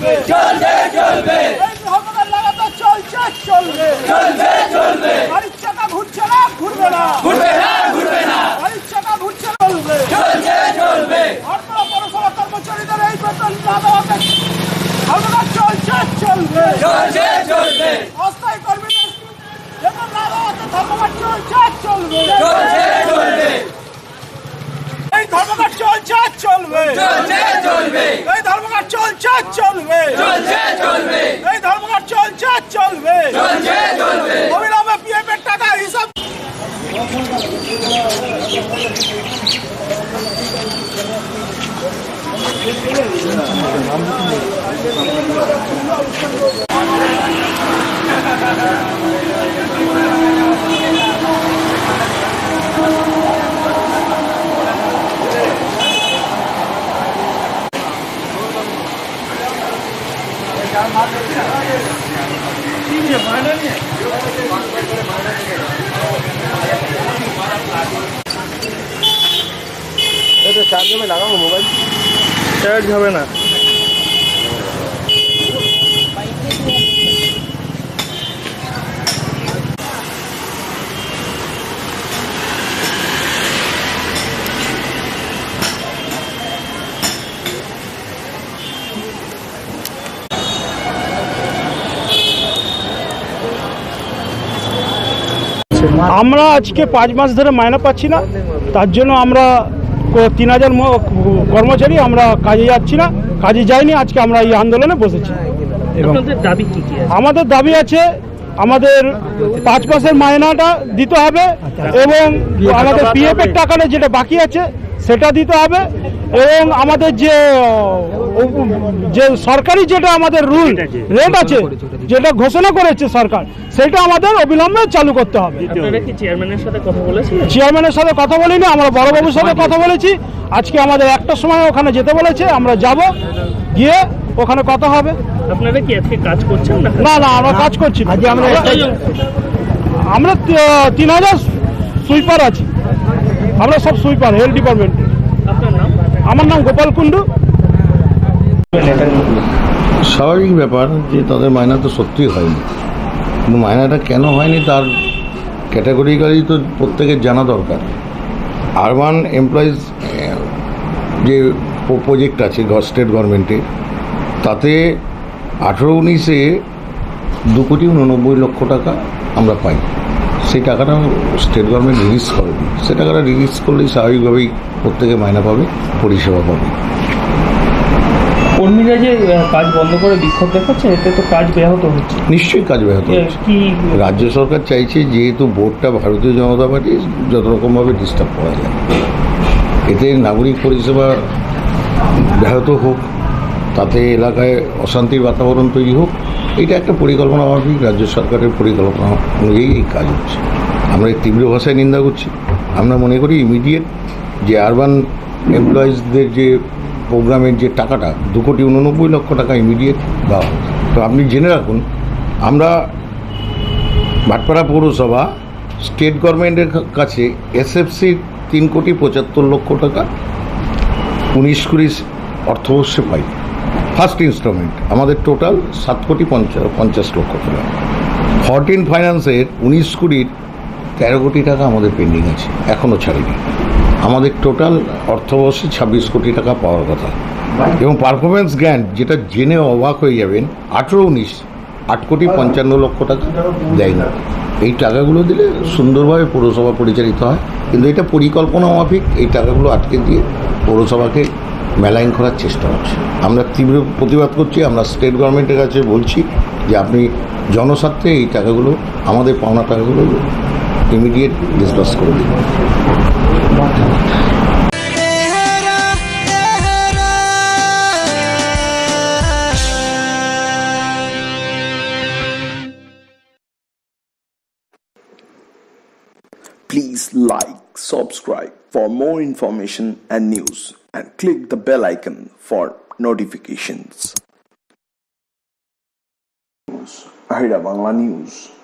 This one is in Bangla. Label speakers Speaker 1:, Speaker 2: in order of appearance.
Speaker 1: চলবে
Speaker 2: চলবে চলবে
Speaker 1: এই ধর্মঘট লাগাতার চলছে চলবে
Speaker 2: চলবে চলবে
Speaker 1: গাড়ির চাকা ঘুরছে না ঘুরবে না
Speaker 2: ঘুরবে না ঘুরবে না
Speaker 1: গাড়ির চাকা ঘুরছে চলবে
Speaker 2: চলছে চলবে
Speaker 1: ধর্মঘট পৌরসভা কর্মচারীদের এই বেতন না দেওয়াতে ধর্মঘট চলছে চলবে
Speaker 2: চলছে চলবে
Speaker 1: অস্থায়ী কর্মীদের বেতন না দেওয়াতে ধর্মঘট চলছে চলবে
Speaker 2: চলছে চলবে
Speaker 1: এই ধর্মঘট চলছে চলবে
Speaker 2: চলছে চলবে
Speaker 1: এই ধর্মঘট চলছে চলবে
Speaker 2: চলছে চলবে
Speaker 1: এই ধর্মঘট চলছে চলবে
Speaker 2: চলছে চলবে
Speaker 1: অবিলম্বে পিএফ এর টাকা হিসাব
Speaker 3: চার্জ হবে লাগাবো মোবাইল চার্জ হবে না
Speaker 4: আমরা আজকে 5 মাস ধরে মাইনে পাচ্ছি না, তার জন্য আমরা 3000 কর্মচারী আমরা কাজে যাচ্ছি না, কাজে যাইনি। আজকে আমরা এই আন্দোলনে বসেছি। এবং আমাদের দাবি আছে, আমাদের 5 মাসের মাইনাটা দিতে হবে এবং আমাদের পিএফ এর টাকাটা যেটা বাকি আছে সেটা দিতে হবে এবং আমাদের যে সরকারি যেটা আমাদের রুল রেট আছে যেটা ঘোষণা করেছে সরকার সেটা আমাদের অবিলম্বে চালু করতে হবে।
Speaker 3: চেয়ারম্যানের সাথে কথা বলেছি,
Speaker 4: চেয়ারম্যানের সাথে কথা বলিনি, আমরা বড়বাবুর সাথে কথা বলেছি। আজকে আমাদের 1টার সময় ওখানে যেতে বলেছে, আমরা যাব, গিয়ে ওখানে কথা হবে।
Speaker 3: আপনারা কি আজকে কাজ করছেন না?
Speaker 4: না না, আমরা কাজ করছি না। আমরা 3000 সুইপার আছি, আমরা সব সুইপার হেলথ ডিপার্টমেন্ট।
Speaker 3: আপনার নাম?
Speaker 4: আমার নাম গোপাল কুন্ডু।
Speaker 5: স্বাভাবিক ব্যাপার যে তাদের মায়না তো সত্যিই হয়নি, কিন্তু মায়নাটা কেন হয়নি তার ক্যাটাগরিক্যালি তো প্রত্যেকের জানা দরকার। আরবান এমপ্লয়িজ যে প্রজেক্ট আছে স্টেট গভর্নমেন্টের, তাতে 18-19-এ 2,89,00,000 টাকা আমরা পাই। সেই টাকাটা স্টেট গভর্নমেন্ট রিলিজ করেনি। সে টাকাটা রিলিজ করলেই স্বাভাবিকভাবেই প্রত্যেকে মায়না পাবে, পরিষেবা পাবে।
Speaker 3: কর্মীরা যে কাজ বন্ধ করে বিক্ষোভ দেখাচ্ছে, এতে তো কাজ ব্যাহত হচ্ছে।
Speaker 5: নিশ্চয়ই কাজ ব্যাহত হচ্ছে। রাজ্য সরকার চাইছে যেহেতু বোর্ডটা ভারতীয় জনতা পার্টি, যত রকমভাবে ডিস্টার্ব করা যায়, এতে নাগরিক পরিষেবা ব্যাহত হোক, তাতে এলাকায় অশান্তির বাতাবরণ তৈরি হোক, এটা একটা পরিকল্পনা মাফিক রাজ্য সরকারের পরিকল্পনা অনুযায়ী এই কাজ হচ্ছে। আমরা এই তীব্র ভাষায় নিন্দা করছি। আমরা মনে করি ইমিডিয়েট যে আরবান এমপ্লয়িজদের যে প্রোগ্রামের যে টাকাটা 2,89,00,000 টাকা ইমিডিয়েট দেওয়া। তো আপনি জেনে রাখুন, আমরা ভাটপাড়া পৌরসভা স্টেট গভর্নমেন্টের কাছে এসএফসির 3,75,00,000 টাকা 19-20 অর্থবর্ষে পাই। ফার্স্ট ইনস্টলমেন্ট আমাদের টোটাল 7,50,00,000 টাকা। 14 ফাইন্যান্সের 19-20 13 কোটি টাকা আমাদের পেন্ডিং আছে, এখনও ছাড়িনি। আমাদের টোটাল অর্থবর্ষে 26 কোটি টাকা পাওয়ার কথা। এবং পারফরমেন্স গ্র্যান্ট যেটা জেনে অবাক হয়ে যাবেন, 18-19 8,55,00,000 টাকা দেয় না। এই টাকাগুলো দিলে সুন্দরভাবে পৌরসভা পরিচালিত হয়, কিন্তু এটা পরিকল্পনা মাফিক এই টাকাগুলো আটকে দিয়ে পৌরসভাকে মেলাইন করার চেষ্টা হচ্ছে। আমরা তীব্র প্রতিবাদ করছি। আমরা স্টেট গভর্নমেন্টের কাছে বলছি যে আপনি জনস্বার্থে এই টাকাগুলো, আমাদের পাওনা টাকাগুলো ইমিডিয়েট ডিসবার্স করে দিন।
Speaker 6: Please like, subscribe for more information and news, and click the bell icon for notifications. Ahira Bangla News.